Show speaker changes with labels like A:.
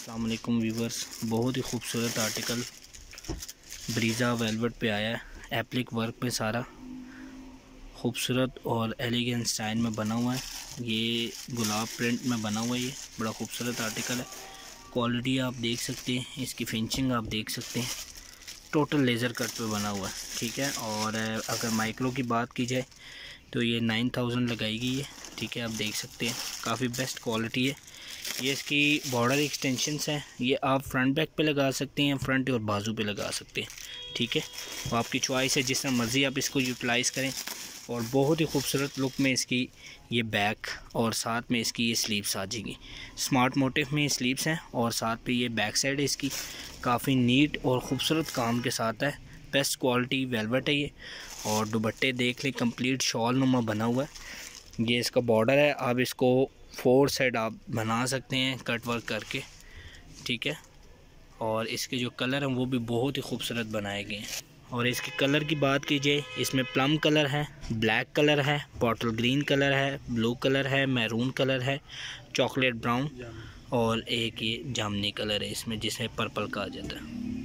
A: अस्सलाम वालेकुम व्यूवर्स, बहुत ही खूबसूरत आर्टिकल ब्रीज़ा वेलवेट पे आया है। एप्लिक वर्क पे सारा खूबसूरत और एलिगेंट स्टाइल में बना हुआ है। ये गुलाब प्रिंट में बना हुआ है। ये बड़ा खूबसूरत आर्टिकल है। क्वालिटी आप देख सकते हैं, इसकी फिनिशिंग आप देख सकते हैं। टोटल लेज़र कट पे बना हुआ है, ठीक है। और अगर माइक्रो की बात की जाए तो ये 9000 लगाई गई है, ठीक है। आप देख सकते हैं काफ़ी बेस्ट क्वालिटी है। ये इसकी बॉर्डर एक्सटेंशंस हैं। ये आप फ्रंट बैक पे लगा सकते हैं, फ्रंट और बाजू पे लगा सकते हैं, ठीक है। तो आपकी चॉइस है, जिस तरह मर्ज़ी आप इसको यूटिलाइज़ करें। और बहुत ही खूबसूरत लुक में इसकी ये बैक और साथ में इसकी ये स्लीव्स आ जाएंगी। स्मार्ट मोटिव में स्लीव्स हैं और साथ पे ये बैक साइड है इसकी। काफ़ी नीट और ख़ूबसूरत काम के साथ है। बेस्ट क्वालिटी वेलवेट है ये। और दुपट्टे देख लें, कंप्लीट शॉल नुमा बना हुआ है। ये इसका बॉर्डर है। आप इसको 4 साइड आप बना सकते हैं कट वर्क करके, ठीक है। और इसके जो कलर हैं वो भी बहुत ही खूबसूरत बनाए गए हैं। और इसके कलर की बात की जाए, इसमें प्लम कलर है, ब्लैक कलर है, बॉटल ग्रीन कलर है, ब्लू कलर है, मैरून कलर है, चॉकलेट ब्राउन और एक ये जामनी कलर है इसमें, जिसमें पर्पल का आ जाता है।